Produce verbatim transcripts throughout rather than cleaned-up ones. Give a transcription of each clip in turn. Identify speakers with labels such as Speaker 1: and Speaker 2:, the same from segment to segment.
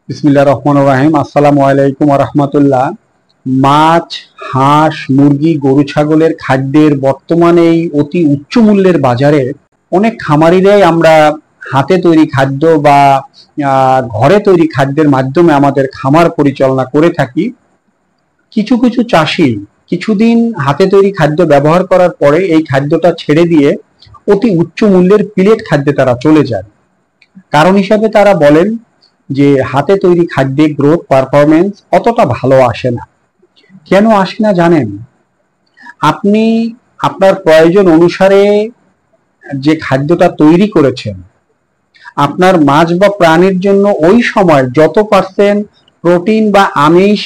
Speaker 1: বিসমিল্লাহির রহমানির রহিম। আসসালামু আলাইকুম ওয়া রাহমাতুল্লাহ। মাছ, হাঁস, মুরগি, গরু, ছাগলের খাদ্যের বর্তমানে এই অতি উচ্চ মূল্যের বাজারে অনেক খামারিরাই আমরা হাতে তৈরি খাদ্য বা ঘরে তৈরি খাদ্যের মাধ্যমে আমাদের খামার পরিচালনা করে থাকি। কিছু কিছু চাষি কিছুদিন হাতে তৈরি খাদ্য ব্যবহার করার পরে এই খাদ্যটা ছেড়ে দিয়ে অতি উচ্চ মূল্যের প্লেট খাদ্যে তারা চলে যায়। কারণ হিসাবে তারা বলেন যে হাতে তৈরি খাদ্যে গ্রোথ পারফরমেন্স অতটা ভালো আসে না। কেন আসে না জানেন? আপনি আপনার প্রয়োজন অনুসারে যে খাদ্যটা তৈরি করেছেন, আপনার মাছ বা প্রাণীর জন্য ওই সময় যত পার্সেন্ট প্রোটিন বা আমিষ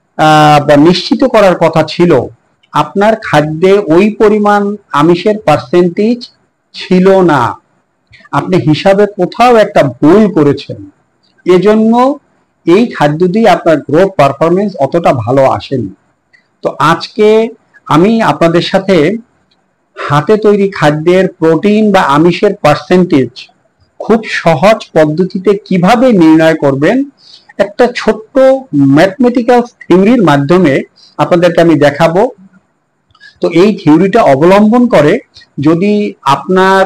Speaker 1: বা নিশ্চিত করার কথা ছিল, আপনার খাদ্যে ওই পরিমাণ আমিষের পার্সেন্টেজ ছিল না। আপনি হিসাবে কোথাও একটা ভুল করেছেন, এজন্য এই খাদ্য দিয়ে আপনার গ্রোথ পারফরমেন্স অতটা ভালো আসেনি। তো আজকে আমি আপনাদের সাথে হাতে তৈরি খাদ্যের প্রোটিন বা আমিষের পার্সেন্টেজ খুব সহজ পদ্ধতিতে কিভাবে নির্ণয় করবেন, একটা ছোট্ট ম্যাথমেটিক্যাল থিওরির মাধ্যমে আপনাদেরকে আমি দেখাবো। তো এই থিওরিটা অবলম্বন করে যদি আপনার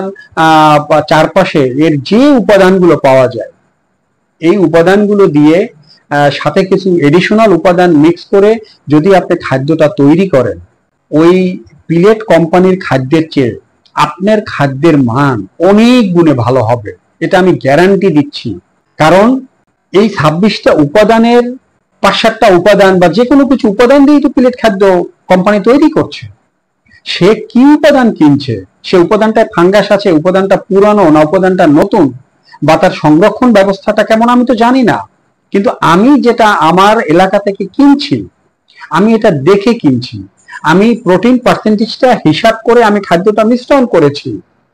Speaker 1: চারপাশে এর যে উপাদানগুলো পাওয়া যায়, এই উপাদানগুলো দিয়ে সাথে কিছু এডিশনাল উপাদান মিক্স করে যদি আপনি খাদ্যটা তৈরি করেন, ওই প্লেট কোম্পানির খাদ্যের চেয়ে আপনার খাদ্যের মান অনেক গুণে ভালো হবে, এটা আমি গ্যারান্টি দিচ্ছি। কারণ এই ছাব্বিশটা উপাদানের পাঁচ সাতটা উপাদান বা যে কোনো কিছু উপাদান দিয়ে তো প্লেট খাদ্য কোম্পানি তৈরি করছে। সে কি উপাদান কিনছে, সে উপাদানটায় ফাঙ্গাস আছে, উপাদানটা পুরানো না উপাদানটা নতুন, বা তার সংরক্ষণ ব্যবস্থাটা কেমন আমি তো জানি না। কিন্তু আমি যেটা আমার এলাকা থেকে কিনছি, আমি এটা দেখে কিনছি, আমি প্রোটিন পার্সেন্টেজটা হিসাব করে আমি খাদ্যটা মিশ্রণ করেছি।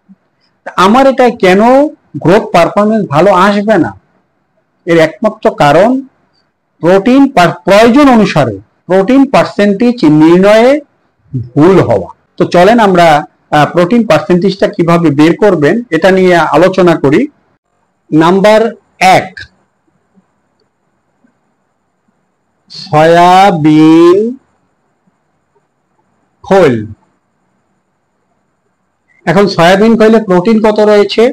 Speaker 1: আমার এটা কেন গ্রোথ পারফরমেন্স ভালো আসবে না? এর একমাত্র কারণ প্রোটিন প্রয়োজন অনুসারে প্রোটিন পার্সেন্টেজ নির্ণয়ে ভুল হওয়া। তো চলেন আমরা প্রোটিন পার্সেন্টেজটা কিভাবে বের করবেন এটা নিয়ে আলোচনা করি। নাম্বার এক, সয়াবিন খোল। এখন সয়াবিন খোলে প্রোটিন কত রয়েছে?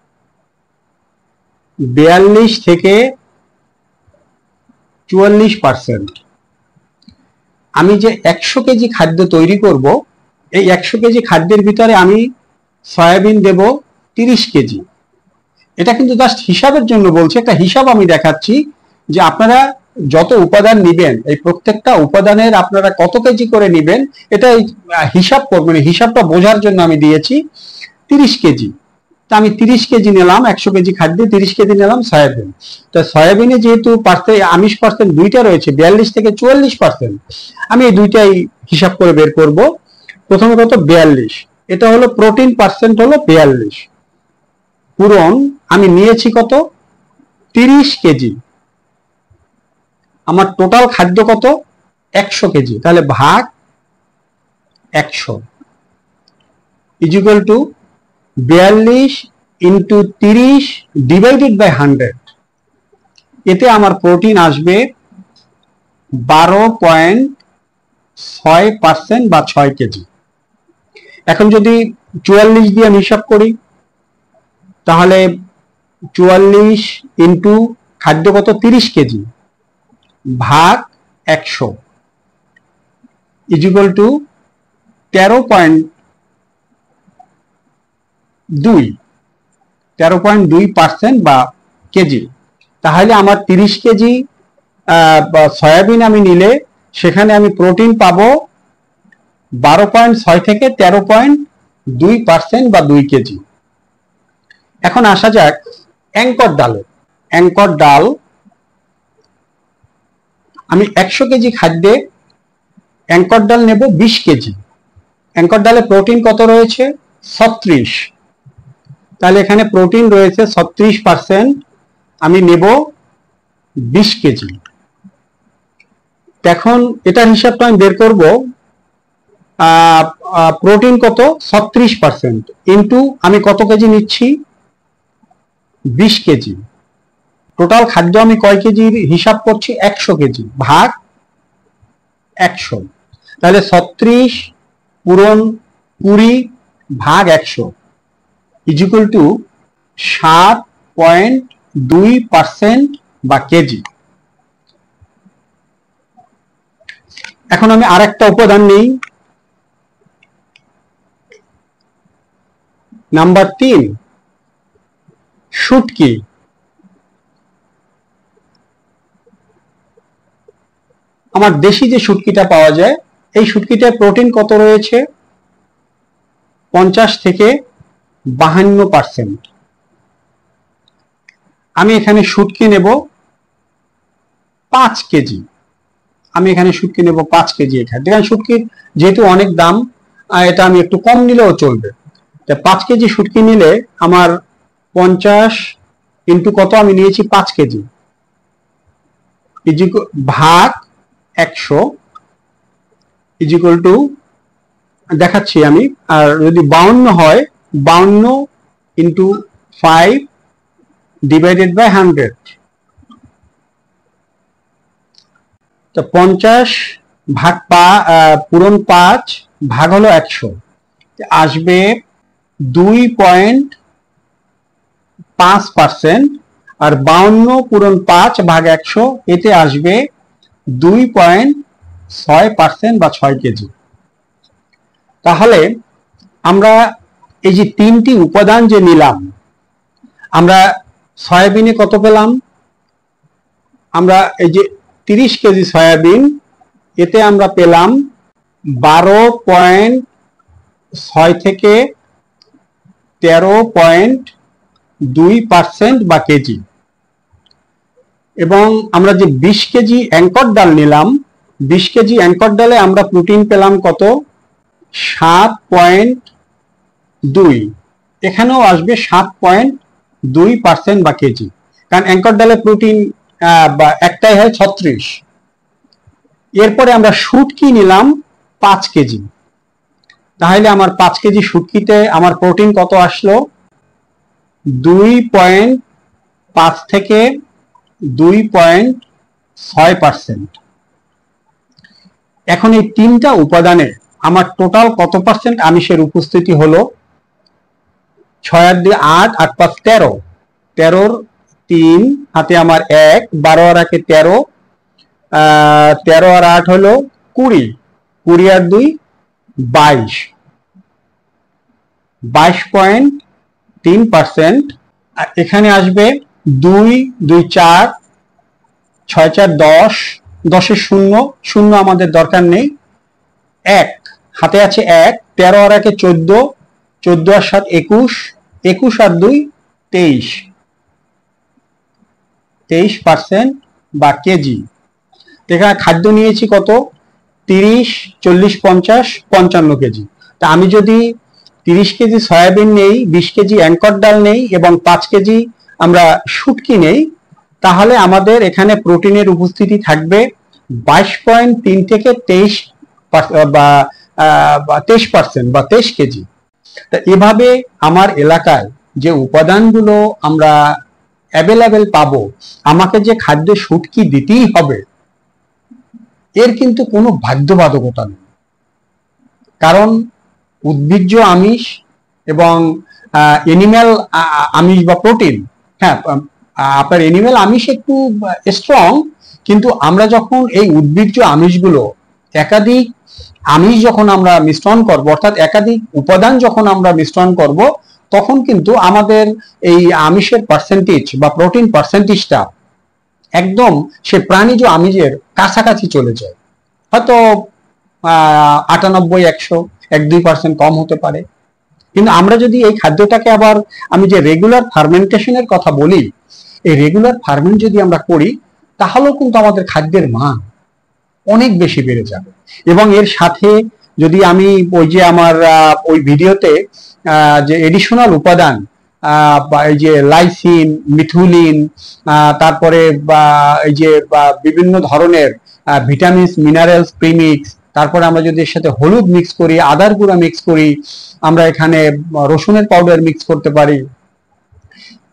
Speaker 1: বিয়াল্লিশ থেকে চুয়াল্লিশ পার্সেন্ট। আমি যে একশো কেজি খাদ্য তৈরি করব, এই একশো কেজি খাদ্যের ভিতরে আমি সয়াবিন দেব তিরিশ কেজি। এটা কিন্তু জাস্ট হিসাবের জন্য বলছি, একটা হিসাব আমি দেখাচ্ছি যে আপনারা যত উপাদান নিবেন, এই প্রত্যেকটা উপাদানের আপনারা কত কেজি করে নিবেন, এটা হিসাব করবেন। হিসাবটা বোঝার জন্য আমি দিয়েছি তিরিশ কেজি। তা আমি তিরিশ কেজি নিলাম, একশো কেজি খাদ্যে তিরিশ কেজি নিলাম সয়াবিন। তো সয়াবিনে যেহেতু পার্সেন্ট আমিষ পার্সেন্ট দুইটা রয়েছে, বিয়াল্লিশ থেকে চুয়াল্লিশ পার্সেন্ট, আমি এই দুইটাই হিসাব করে বের করব। প্রথমে কত? বিয়াল্লিশ। এটা হলো প্রোটিন পার্সেন্ট হলো বিয়াল্লিশ, পূরণ আমি নিয়েছি কত? তিরিশ কেজি। আমার টোটাল খাদ্য কত? একশো কেজি। তাহলে ভাগ একশো ইজ ইকুয়াল টু বিয়াল্লিশ ইন্টু তিরিশ ডিভাইডেড বাই হান্ড্রেড। এতে আমার প্রোটিন আসবে বারো পয়েন্ট ছয় পার্সেন্ট বা ছয় কেজি। এখন যদি চুয়াল্লিশ দিয়ে আমি হিসাব করি, তাহলে চুয়াল্লিশ ইন্টু খাদ্য কত? তিরিশ কেজি ভাগ একশো ইজ ইকুয়াল টু তেরো পয়েন্ট দুই তেরো পয়েন্ট দুই পার্সেন্ট বা কেজি। তাহলে আমার তিরিশ কেজি সয়াবিন আমি নিলে সেখানে আমি প্রোটিন পাবো বারো পয়েন্ট ছয় থেকে তেরো পয়েন্ট দুই পার্সেন্ট বা দুই কেজি। এখন আসা যাক অ্যাঙ্কর ডালে। অ্যাঙ্কর ডাল আমি একশো কেজি খাদ্যে অ্যাঙ্কর ডাল নেব বিশ কেজি। অ্যাঙ্কর ডালে প্রোটিন কত রয়েছে? ছত্রিশ। তাহলে এখানে প্রোটিন রয়েছে ছত্রিশ পার্সেন্ট, আমি নেব বিশ কেজি। এখন এটার হিসাবটা আমি বের করব, প্রোটিন কত? ছত্রিশ পার্সেন্ট ইন্টু আমি কত কেজি নিচ্ছি? বিশ কেজি। টোটাল খাদ্য আমি কয় কেজির হিসাব করছি, একশো কেজি ভাগ একশো, তাহলে ছত্রিশ পূরণ কুড়ি ভাগ একশো ইজ ইকুয়াল টু সাত পয়েন্ট দুই পার্সেন্ট বা কেজি। এখন আমি আরেকটা উপাদান নেই, নাম্বার তিন শুটকি। আমার দেশি যে শুটকিটা পাওয়া যায়, এই শুটকিটায় প্রোটিন কত রয়েছে, পঞ্চাশ থেকে বাহান্ন পার্সেন্ট। আমি এখানে শুটকি নেব পাঁচ কেজি, আমি এখানে শুটকি নেব পাঁচ কেজি। এখানে দেখেন শুটকির যেহেতু অনেক দাম, এটা আমি একটু কম নিলেও চলবে। পাঁচ কেজি শুটকি নিলে আমার পঞ্চাশ ইন্টু কত, আমি নিয়েছি পাঁচ কেজি ভাগ একশো ইজ ইকুয়াল টু, দেখাচ্ছি আমি, আর যদি বাউন্ন হয় বাউন্ন into five divided by hundred, তো পঞ্চাশ ভাগ পা পূরণ পাঁচ ভাগ হলো একশো, আসবে দুই পয়েন্ট পাঁচ পার্সেন্ট, আর বাউন্ন পূরণ পাঁচ ভাগ একশো এতে আসবে দুই পয়েন্ট ছয় পার্সেন্ট বা ছয় কেজি। তাহলে আমরা এই যে তিনটি উপাদান যে নিলাম, আমরা সয়াবিনে কত পেলাম, আমরা এই যে তিরিশ কেজি সয়াবিন, এতে আমরা পেলাম বারো পয়েন্ট ছয় থেকে তেরো পয়েন্ট দুই পার্সেন্ট বা কেজি। এবং আমরা যে বিশ কেজি অ্যাঙ্কর ডাল নিলাম, বিশ কেজি অ্যাঙ্কর ডালে আমরা প্রোটিন পেলাম কত, সাত পয়েন্ট দুই, এখানেও আসবে সাত পয়েন্ট দুই পার্সেন্ট বা কেজি, কারণ অ্যাঙ্কর ডালে প্রোটিন বা একটাই হয় ছত্রিশ। এরপরে আমরা শুটকি নিলাম পাঁচ কেজি, তাহলে আমার পাঁচ কেজি শুটকিতে আমার প্রোটিন কত আসলো, দুই পয়েন্ট পাঁচ থেকে দুই পয়েন্ট ছয় পার্সেন্ট। এখন এই তিনটা উপাদানে আমার টোটাল কত পার্সেন্ট আমিষের উপস্থিতি হলো, ছয় আর দুই আট, আট পাঁচ তেরো, তেরোর তিন হাতে আমার এক, বারো আর একে তেরো, আহ তেরো আর আট হলো কুড়ি, কুড়ি আর দুই বাইশ, বাইশ পয়েন্ট তিন পার্সেন্ট। এখানে আসবে দুই দুই চার, ছয় চার দশ, দশের শূন্য, শূন্য আমাদের দরকার নেই, এক হাতে আছে এক, তেরো আর একে চোদ্দ, চোদ্দ আর সাত একুশ, একুশ আর দুই তেইশ, তেইশ পার্সেন্ট বা কেজি। এখানে খাদ্য নিয়েছি কত, তিরিশ চল্লিশ পঞ্চাশ পঞ্চান্ন কেজি। তা আমি যদি তিরিশ কেজি সয়াবিন নেই, বিশ কেজি অ্যাঙ্কর ডাল নেই এবং পাঁচ কেজি আমরা শুটকি নেই, তাহলে আমাদের এখানে প্রোটিনের উপস্থিতি থাকবে বাইশ পয়েন্ট তিন থেকে তেইশ বা তেইশ পার্সেন্ট বা তেইশ কেজি। তা এভাবে আমার এলাকায় যে উপাদানগুলো আমরা অ্যাভেলেবেল পাবো, আমাকে যে খাদ্য শুটকি দিতেই হবে এর কিন্তু কোনো বাধ্যবাধকতা নেই, কারণ উদ্ভিজ্জ আমিষ এবং এনিম্যাল আমিষ বা প্রোটিন, হ্যাঁ আপনার এনিম্যাল আমিষ একটু স্ট্রং, কিন্তু আমরা যখন এই উদ্ভিজ্জ আমিষগুলো একাধিক আমিষ যখন আমরা মিশ্রণ করব, অর্থাৎ একাধিক উপাদান যখন আমরা মিশ্রণ করব, তখন কিন্তু আমাদের এই আমিষের পার্সেন্টেজ বা প্রোটিন পার্সেন্টেজটা একদম সে প্রাণীজ আমিষের কাছাকাছি চলে যায়। হয়তো আহ আটানব্বই একশো এক দুই পার্সেন্ট কম হতে পারে, কিন্তু আমরা যদি এই খাদ্যটাকে আবার, আমি যে রেগুলার ফার্মেন্টেশনের কথা বলি, এই রেগুলার ফার্মেন্ট যদি আমরা করি, তাহলেও কিন্তু আমাদের খাদ্যের মান অনেক বেশি বেড়ে যাবে। এবং এর সাথে যদি আমি ওই যে আমার ওই ভিডিওতে যে এডিশনাল উপাদান, এই যে লাইসিন, মিথুলিন, তারপরে বা এই যে বিভিন্ন ধরনের ভিটামিনস, মিনারেলস, প্রিমিক্স, তারপরে আমরা যদি এর সাথে হলুদ মিক্স করি, আদার গুঁড়া মিক্স করি, আমরা এখানে রসুনের পাউডার মিক্স করতে পারি,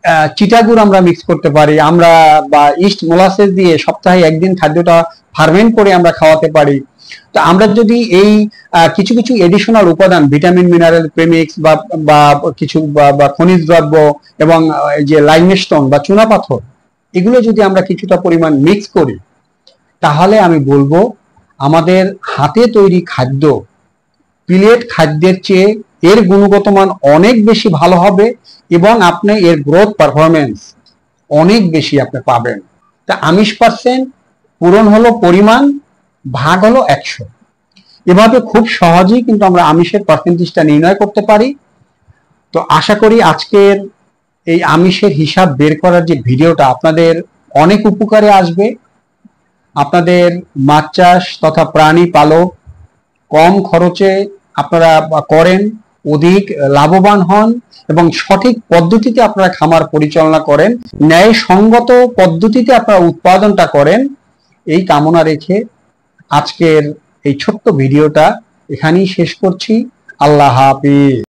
Speaker 1: চিটাগুড় আমরা মিক্স করতে পারি, আমরা বা ইস্ট মোলাসেস দিয়ে সপ্তাহে একদিন খাদ্যটা ফার্মেন্ট করে আমরা খাওয়াতে পারি। তো আমরা যদি এই কিছু কিছু এডিশনাল উপাদান, ভিটামিন মিনারেল প্রেমিক্স বা বা কিছু বা খনিজ দ্রব্য এবং যে লাইমস্টোন বা চুনাপাথর, এগুলো যদি আমরা কিছুটা পরিমাণ মিক্স করি, তাহলে আমি বলবো আমাদের হাতে তৈরি খাদ্য প্লেট খাদ্যের চেয়ে এর গুণগত মান অনেক বেশি ভালো হবে এবং আপনি এর গ্রোথ পারফরমেন্স অনেক বেশি আপনি পাবেন। তা আমিষ পার্সেন্ট পূরণ হলো পরিমাণ, ভাগ হলো একশো। এভাবে খুব সহজেই কিন্তু আমরা আমিষের পার্সেন্টেজটা নির্ণয় করতে পারি। তো আশা করি আজকের এই আমিষের হিসাব বের করার যে ভিডিওটা আপনাদের অনেক উপকারে আসবে। আপনাদের মাছ চাষ তথা প্রাণী পালক কম খরচে আপনারা করেন, অধিক লাভবান হন এবং সঠিক পদ্ধতিতে আপনারা খামার পরিচালনা করেন, ন্যায়সঙ্গত পদ্ধতিতে আপনারা উৎপাদনটা করেন, এই কামনা রেখে আজকের এই ছোট্ট ভিডিওটা এখানেই শেষ করছি। আল্লাহ হাফেজ।